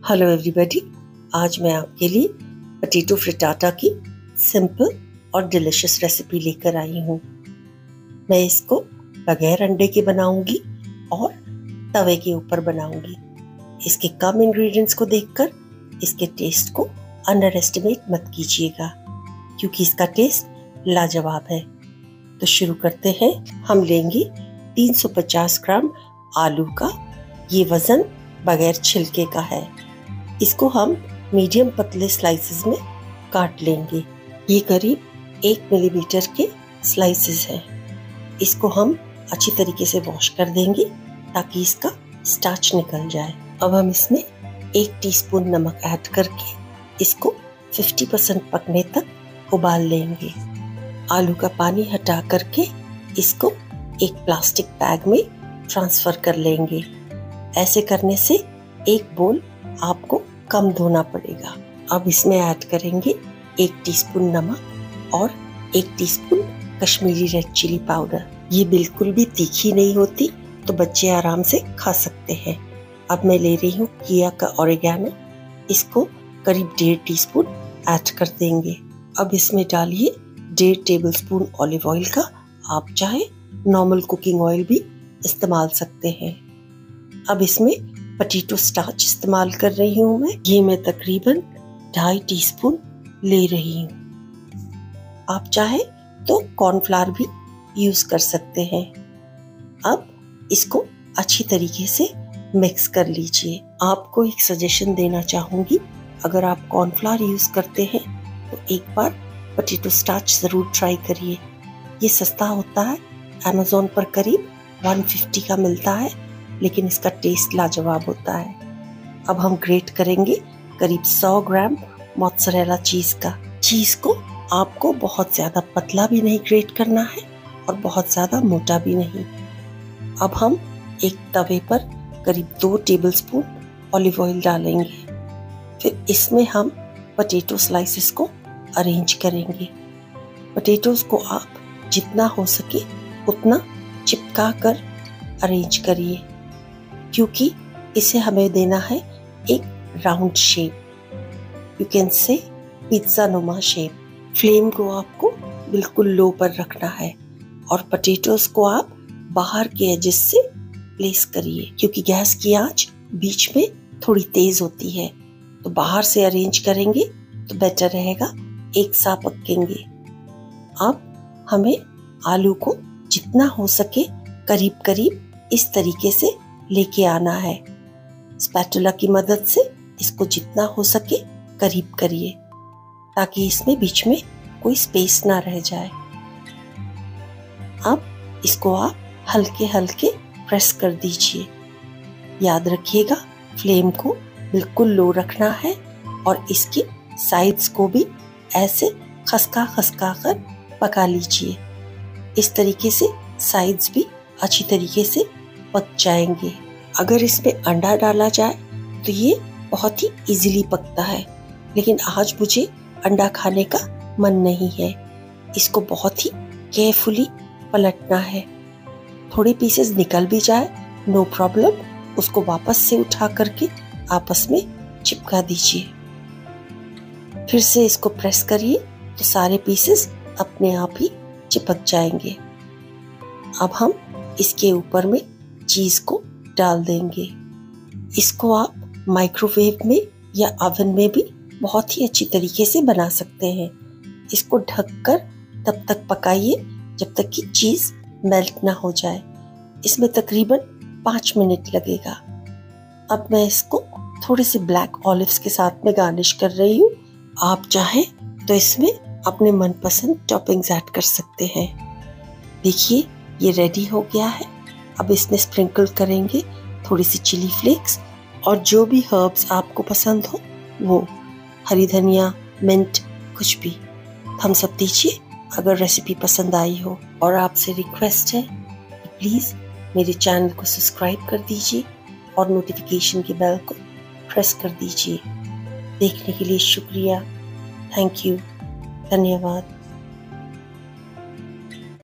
Hello everybody, आज मैं आपके लिए पोटैटो फ्रिटाटा की सिंपल और डिलिशियस रेसिपी लेकर आई हूँ। मैं इसको बगैर अंडे के बनाऊंगी और तवे के ऊपर बनाऊंगी। इसके कम इंग्रेडिएंट्स को देखकर इसके टेस्ट को अंडर एस्टिमेट मत कीजिएगा, क्योंकि इसका टेस्ट लाजवाब है। तो शुरू करते हैं। हम लेंगे 350 ग्राम आलू का। ये वजन बगैर छिलके का है। इसको हम मीडियम पतले स्लाइसेस में काट लेंगे। ये करीब 1 मिलीमीटर के स्लाइसेस हैं। इसको हम अच्छी तरीके से वॉश कर देंगे ताकि इसका स्टार्च निकल जाए। अब हम इसमें 1 टीस्पून नमक ऐड करके इसको 50% पकने तक उबाल लेंगे। आलू का पानी हटा करके इसको एक प्लास्टिक बैग में ट्रांसफर कर लेंगे। ऐसे करने से एक बोल आपको कम धोना पड़ेगा। अब इसमें ऐड करेंगे 1 टीस्पून नमक और 1 teaspoon Kashmiri red chilli powder. ये बिल्कुल भी तीखी नहीं होती, तो बच्चे आराम से खा सकते हैं। अब मैं ले रही हूँ किया का ऑरिगेनो। इसको करीब 1.5 टीस्पून ऐड कर देंगे। अब इसमें डालिए 1.5 टेबलस्पून ऑलिव ऑयल का। आप चाहे नॉर्मल कुकिंग ऑयल भी इस्तेमाल सकते हैं। अब इसमें पोटैटो स्टार्च इस्तेमाल कर रही हूँ मैं। ये मैं तकरीबन 2.5 टीस्पून ले रही हूँ। आप चाहे तो कॉर्नफ्लावर भी यूज कर सकते हैं। अब इसको अच्छी तरीके से मिक्स कर लीजिए। आपको एक सजेशन देना चाहूँगी, अगर आप कॉर्नफ्लावर यूज करते हैं तो एक बार पोटैटो स्टार्च ज़रूर ट्राई करिए। ये सस्ता होता है, अमेज़ॉन पर करीब 150 का मिलता है, लेकिन इसका टेस्ट लाजवाब होता है। अब हम ग्रेट करेंगे करीब 100 ग्राम मोत्ज़रेला चीज़ का। चीज़ को आपको बहुत ज़्यादा पतला भी नहीं ग्रेट करना है और बहुत ज़्यादा मोटा भी नहीं। अब हम एक तवे पर करीब 2 टेबलस्पून ऑलिव ऑयल डालेंगे। फिर इसमें हम पोटैटो स्लाइसेस को अरेंज करेंगे। पोटैटोज़ को आप जितना हो सके उतना चिपका कर अरेंज करिए, क्योंकि इसे हमें देना है एक राउंड शेप, यू कैन से पिज्जा नुमा शेप। फ्लेम को आपको बिल्कुल लो पर रखना है और पोटैटोज को आप बाहर के एजेस से प्लेस करिए, क्योंकि गैस की आंच बीच में थोड़ी तेज होती है। तो बाहर से अरेंज करेंगे तो बेटर रहेगा, एक साथ पकेंगे। अब हमें आलू को जितना हो सके करीब करीब इस तरीके से लेके आना है। स्पैटुला की मदद से इसको जितना हो सके करीब करिए, ताकि इसमें बीच में कोई स्पेस ना रह जाए। अब इसको आप हल्के हल्के प्रेस कर दीजिए। याद रखिएगा, फ्लेम को बिल्कुल लो रखना है और इसकी साइड्स को भी ऐसे खसका खसका कर पका लीजिए। इस तरीके से साइड्स भी अच्छी तरीके से पक जाएंगे। अगर इसमें अंडा डाला जाए तो ये बहुत ही इजीली पकता है, लेकिन आज मुझे अंडा खाने का मन नहीं है। इसको बहुत ही केयरफुली पलटना है। थोड़े पीसेस निकल भी जाए, नो प्रॉब्लम, उसको वापस से उठा करके आपस में चिपका दीजिए। फिर से इसको प्रेस करिए तो सारे पीसेस अपने आप ही चिपक जाएंगे। अब हम इसके ऊपर में चीज़ को डाल देंगे। इसको आप माइक्रोवेव में या ओवन में भी बहुत ही अच्छी तरीके से बना सकते हैं। इसको ढककर तब तक पकाइए जब तक कि चीज़ मेल्ट ना हो जाए। इसमें तकरीबन 5 मिनट लगेगा। अब मैं इसको थोड़े से ब्लैक ऑलिव्स के साथ में गार्निश कर रही हूँ। आप चाहें तो इसमें अपने मनपसंद टॉपिंग्स ऐड कर सकते हैं। देखिए, ये रेडी हो गया है। अब इसमें स्प्रिंकल करेंगे थोड़ी सी चिली फ्लेक्स और जो भी हर्ब्स आपको पसंद हो वो, हरी धनिया, मिंट, कुछ भी। थम्स अप दीजिए अगर रेसिपी पसंद आई हो। और आपसे रिक्वेस्ट है कि प्लीज़ मेरे चैनल को सब्सक्राइब कर दीजिए और नोटिफिकेशन की बेल को प्रेस कर दीजिए। देखने के लिए शुक्रिया। Thank you. धन्यवाद।